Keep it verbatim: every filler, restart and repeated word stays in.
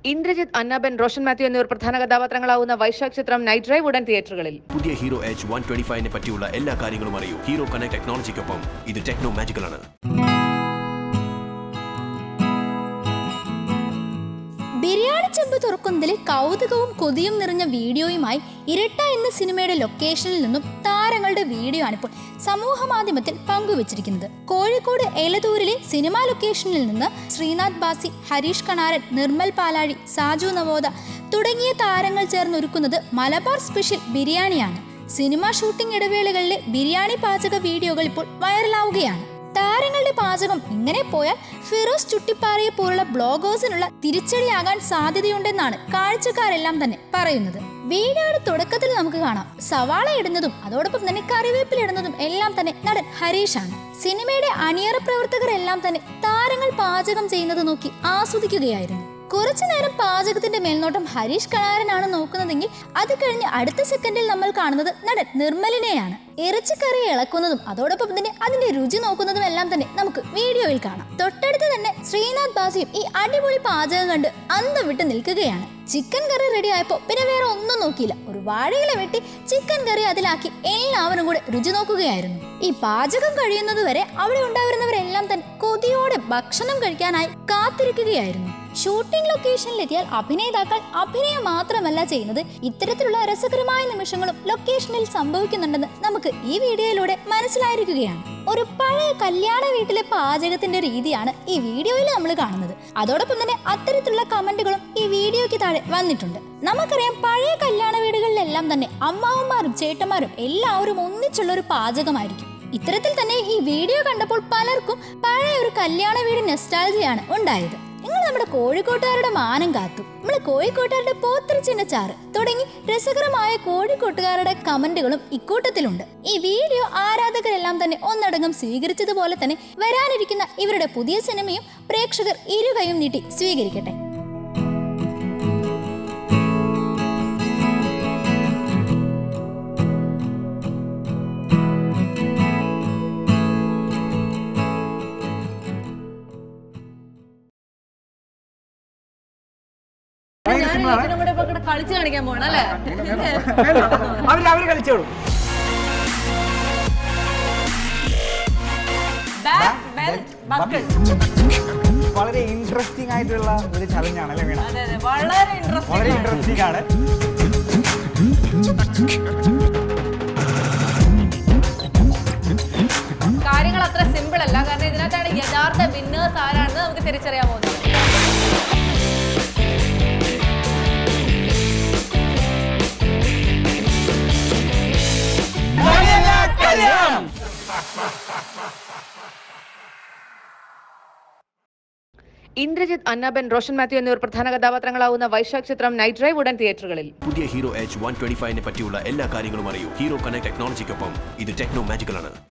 ഇന്ദ്രജിത്ത്, അന്നാബൻ, റോഷൻ മാത്യു എന്നിവർ പ്രധാന കഥാപാത്രങ്ങളാവുന്ന വൈശാഖ് ചിത്രം നൈറ്റ് ഡ്രൈവ് ഉടൻ തിയേറ്ററുകളിൽ. പുതിയ ഹീറോ എച്ച് വൺ ട്വന്റി ഫൈവിനെ പറ്റിയുള്ള എല്ലാ കാര്യങ്ങളും അറിയൂ. ഹീറോ കണക്ട് ടെക്നോളജിക്കൊപ്പം ഇത് ടെക്നോ മാജിക്കലാണ്. ബിരിയാണി ചെമ്പ് തുറക്കുന്നതിലെ കൗതുകവും കൊതിയും നിറഞ്ഞ വീഡിയോയുമായി ഇരട്ട എന്ന സിനിമയുടെ ലൊക്കേഷനിൽ നിന്നും താരങ്ങളുടെ വീഡിയോ ആണിപ്പോൾ സമൂഹ മാധ്യമത്തിൽ പങ്കുവച്ചിരിക്കുന്നത്. കോഴിക്കോട് എലത്തൂരിലെ സിനിമാ ലൊക്കേഷനിൽ നിന്ന് ശ്രീനാഥ്, ബാസി, ഹരീഷ്, കണാരൻ, നിർമ്മൽ പാലാഴി, സാജു നവോദ തുടങ്ങിയ താരങ്ങൾ ചേർന്നൊരുക്കുന്നത് മലബാർ സ്പെഷ്യൽ ബിരിയാണിയാണ്. സിനിമാ ഷൂട്ടിംഗ് ഇടവേളകളിലെ ബിരിയാണി പാചക വീഡിയോകൾ ഇപ്പോൾ വൈറലാവുകയാണ്. താരങ്ങളുടെ പാചകം ഇങ്ങനെ പോയാൽ ഫിറോസ് ചുട്ടിപ്പാറയെ പോലുള്ള ബ്ലോഗേഴ്സിനുള്ള തിരിച്ചടിയാകാൻ സാധ്യതയുണ്ടെന്നാണ് കാഴ്ചക്കാരെല്ലാം തന്നെ പറയുന്നത്. വീഡിയോയുടെ തുടക്കത്തിൽ നമുക്ക് കാണാം സവാള ഇടുന്നതും അതോടൊപ്പം തന്നെ കറിവേപ്പില ഇടുന്നതും എല്ലാം തന്നെ നടൻ ഹരീഷ് ആണ്. സിനിമയുടെ അണിയറ പ്രവർത്തകരെല്ലാം തന്നെ താരങ്ങൾ പാചകം ചെയ്യുന്നത് നോക്കി ആസ്വദിക്കുകയായിരുന്നു. കുറച്ചു നേരം പാചകത്തിന്റെ മേൽനോട്ടം ഹരീഷ് കണാരനാണ് നോക്കുന്നതെങ്കിൽ അത് കഴിഞ്ഞ് അടുത്ത സെക്കൻഡിൽ നമ്മൾ കാണുന്നത് നടൻ നിർമ്മലിനെയാണ്. ഇറച്ചിക്കറി ഇളക്കുന്നതും അതോടൊപ്പം തന്നെ അതിന്റെ രുചി നോക്കുന്നതും എല്ലാം തന്നെ നമുക്ക് വീഡിയോയിൽ കാണാം. തൊട്ടടുത്ത് തന്നെ ശ്രീനാഥ്, ബാസിയും ഈ അടിപൊളി പാചകം കണ്ട് അന്തം വിട്ട് നിൽക്കുകയാണ്. ചിക്കൻ കറി റെഡി ആയപ്പോ പിന്നെ വേറെ ഒന്നും നോക്കിയില്ല, ഒരു വാഴയില വെട്ടി ചിക്കൻ കറി അതിലാക്കി എല്ലാവരും കൂടെ രുചി നോക്കുകയായിരുന്നു. ഈ പാചകം കഴിയുന്നത് വരെ അവിടെ ഉണ്ടായിരുന്നവരെല്ലാം തന്നെ കൊതിയോടെ ഭക്ഷണം കഴിക്കാനായി കാത്തിരിക്കുകയായിരുന്നു. ഷൂട്ടിംഗ് ലൊക്കേഷനിലെത്തിയാൽ അഭിനേതാക്കൾ അഭിനയം മാത്രമല്ല ചെയ്യുന്നത്, ഇത്തരത്തിലുള്ള രസകരമായ നിമിഷങ്ങളും ലൊക്കേഷനിൽ സംഭവിക്കുന്നുണ്ടെന്ന് നമുക്ക് ഈ വീഡിയോയിലൂടെ മനസ്സിലായിരിക്കുകയാണ്. ഒരു പഴയ കല്യാണ വീട്ടിലെ പാചകത്തിന്റെ രീതിയാണ് ഈ വീഡിയോയിൽ നമ്മൾ കാണുന്നത്. അതോടൊപ്പം തന്നെ അത്തരത്തിലുള്ള കമന്റുകളും ഈ വീഡിയോയ്ക്ക് താഴെ വന്നിട്ടുണ്ട്. നമുക്കറിയാം പഴയ കല്യാണ വീടുകളിലെല്ലാം തന്നെ അമ്മാവന്മാരും ചേട്ടന്മാരും എല്ലാവരും ഒന്നിച്ചുള്ള ഒരു പാചകമായിരിക്കും. ഇത്തരത്തിൽ തന്നെ ഈ വീഡിയോ കണ്ടപ്പോൾ പലർക്കും പഴയ ഒരു കല്യാണ വീട് നെസ്റ്റാൾജിയാണ് ഉണ്ടായത്. നിങ്ങൾ നമ്മുടെ കോഴിക്കോട്ടുകാരുടെ മാനം കാത്തു, നമ്മളെ കോഴിക്കോട്ടുകാരുടെ പോത്തിറച്ചിന്റെ ചാറ് തുടങ്ങി രസകരമായ കോഴിക്കോട്ടുകാരുടെ കമന്റുകളും ഇക്കൂട്ടത്തിലുണ്ട്. ഈ വീഡിയോ ആരാധകരെല്ലാം തന്നെ ഒന്നടങ്കം സ്വീകരിച്ചതുപോലെ തന്നെ വരാനിരിക്കുന്ന ഇവരുടെ പുതിയ സിനിമയും പ്രേക്ഷകർ ഇരുകൈയും നീട്ടി സ്വീകരിക്കട്ടെ. കളിച്ചു കാണിക്കാൻ പോണല്ലേ? അവര് കളിച്ചോളൂ. വളരെ ഇൻട്രസ്റ്റിംഗ് ആയിട്ടുള്ള ഒരു ചലഞ്ച് ആണല്ലേ വീണ? വളരെ വളരെ ഇൻട്രസ്റ്റിംഗ് ആണ്. കാര്യങ്ങൾ അത്ര സിമ്പിൾ അല്ല, കാരണം ഇതിനകത്താണ് യഥാർത്ഥ വിന്നേഴ്സ് ആരാണെന്ന് നമുക്ക് തിരിച്ചറിയാൻ പോകുന്നത്. ഇന്ദ്രജിത്ത്, അന്നാബൻ, റോഷൻ മാത്യു എന്നിവർ പ്രധാന കഥാപാത്രങ്ങളാവുന്ന വൈശാഖ് ചിത്രം നൈറ്റ് ഡ്രൈവ് ഉടൻ തിയേറ്ററുകളിൽ. പുതിയ ഹീറോ എച്ച് വൺ ട്വന്റി ഫൈവിനെ പറ്റിയുള്ള എല്ലാ കാര്യങ്ങളും അറിയൂ. ഹീറോ കണക്ട് ടെക്നോളജിക്കൊപ്പം ഇത് ടെക്നോ മാജിക്കലാണ്.